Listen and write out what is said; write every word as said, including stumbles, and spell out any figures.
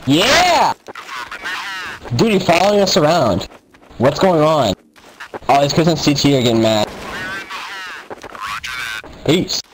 Yeah! Dude, you're following us around. What's going on? Oh, these kids on C T are getting mad. Peace.